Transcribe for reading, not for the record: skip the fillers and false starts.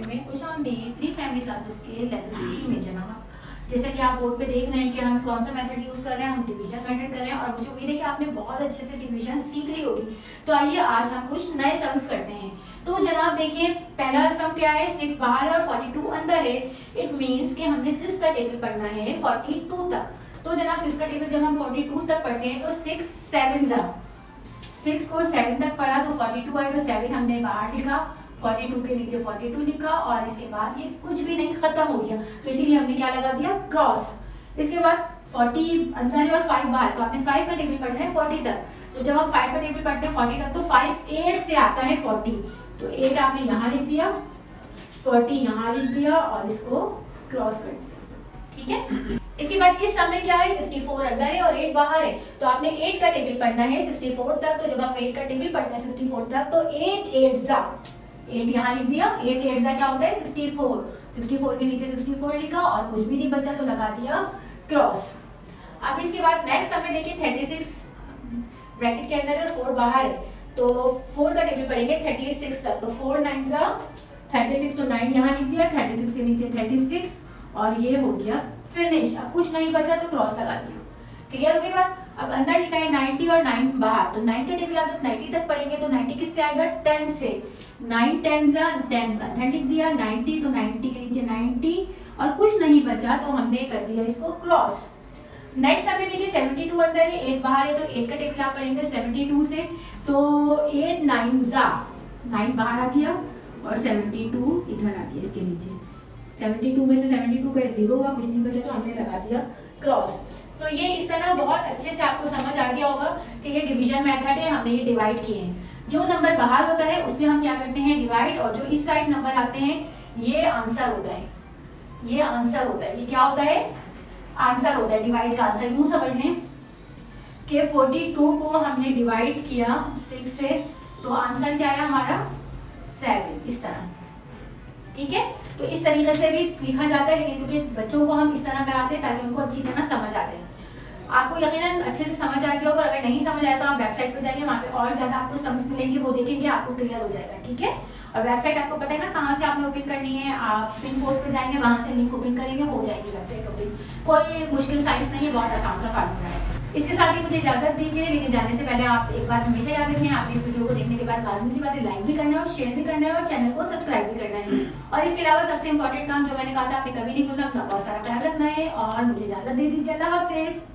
Standard में खुशामदीद pre primary classes के लेवल 3 में जनाब। जैसे कि आप बोर्ड पे देख रहे हैं कि हम कौन सा मेथड यूज़ कर रहे हैं, हम डिवीजन मेथड कर रहे हैं और मुझे उम्मीद है कि आपने बहुत अच्छे से डिवीजन सीख ली होगी। तो आइए आज हम कुछ नए सम्स करते हैं। तो जनाब देखिए, पहला सम क्या है, 6 बाहर है और 42 अंदर है। इट मीन्स कि हमने 6 का टेबल पढ़ना है 42 तक। तो जनाब 6 का टेबल जब हम 42 तक पढ़ते हैं तो 6 7 6 को 7 तक पढ़ा तो 42 आए तो 7 हमने बाहर लिखा, 42 के नीचे 42 लिखा और इसके बाद ये कुछ भी नहीं, खत्म हो गया। तो इसीलिए हमने क्या लगा दिया, क्रॉस। इसके बाद 40 अंदर है और 5 बाहर, तो आपने 5 का टेबल पढ़ना है 40 तक। तो जब हम 5 का टेबल पढ़ते हैं 40 तक तो 5 8 से आता है 40, तो 8 आपने यहाँ लिख दिया, 40 यहाँ लिख दिया और इसको क्रॉस कर दिया। ठीक है। इसके बाद इस सम में क्या है, 64 अंदर है और 8 बाहर है, तो आपने 8 का टेबल पढ़ना है 64 तक। तो जब हम 8 का टेबल पढ़ते हैं 64 तक तो 8 8 जा 8 यहाँ लिख दिया, 8 8 जा क्या होता है 64, 64 के नीचे 64 लिखा और कुछ भी नहीं बचा तो लगा दिया क्रॉस। अब इसके बाद नेक्स्ट सम में देखिए 36 ब्रैकेट के अंदर और 4 बाहर है, तो 4 का टेबल पढ़ेंगे 36 तक। तो 4 9 जा 36, तो 9 यहाँ लिख दिया, 36 के नीचे 36 और ये हो गया फिनिश। अब कुछ नहीं बचा तो क्रॉस लगा दिया। क्लियर हो गई बात। अब अंदर लिखा है 90 और 9 बाहर, तो 9 का टेबल आप जब 90 तक पढ़ेंगे तो 90 किससे आएगा 10 से, 9 10 जा 10 अंदर लिख दिया, 90 तो 90 के नीचे 90 और कुछ नहीं बचा तो हमने कर दिया इसको क्रॉस। नेक्स्ट हमें देखिए 72 अंदर है 8 बाहर है, तो 8 का टेबल आप पढ़ेंगे 72 से, तो 8 9 जा 9 बाहर आ गया और 72 इधर आ गया इसके नीचे। 72 में से 72 का 0 हुआ, कुछ नहीं बचा तो हमने लगा दिया क्रॉस। तो ये इस तरह बहुत अच्छे से आपको समझ आ गया होगा कि ये डिवीजन मेथड है, हमने ये डिवाइड किए हैं। जो नंबर बाहर होता है उससे हम क्या करते हैं डिवाइड, और जो इस साइड नंबर आते हैं ये आंसर होता है, ये आंसर होता है। ये क्या होता है, आंसर होता है, डिवाइड का आंसर। यूं समझ लें कि 42 को हमने डिवाइड किया 6 से, तो आंसर क्या है हमारा 7, इस तरह। ठीक है। तो इस तरीके से भी लिखा जाता है, लेकिन क्योंकि बच्चों को हम इस तरह कराते हैं ताकि उनको अच्छी तरह समझ आ जाए। आपको यकीनन अच्छे से समझ आ गया होगा। अगर नहीं समझ आया तो आप वेबसाइट पर जाइए, वहाँ पे और ज़्यादा आपको समझ मिलेंगे, वो देखेंगे आपको क्लियर हो जाएगा। ठीक है। और वेबसाइट आपको पता है ना कहाँ से आपने ओपन करनी है, आप पिन पोस्ट पे जाएंगे, वहाँ से लिंक ओपन करेंगे, हो जाएगी वेबसाइट ओपन। कोई मुश्किल साइंस नहीं है, बहुत आसान सा फार्मूला है। इसके साथ ही मुझे इजाजत दीजिए, लेकिन जाने से पहले आप एक बात हमेशा याद रखें, आपने इस वीडियो को देखने के बाद लाजमी सी बात है लाइक भी करना है और शेयर भी करना है और चैनल को सब्सक्राइब भी करना है। और इसके अलावा सबसे इंपॉर्टेंट काम जो मैंने कहा था आपने कभी नहीं भूलना, अपना बहुत सारा ख्याल रखना है। और मुझे इजाजत दे दीजिए, अल्लाह हाफिज।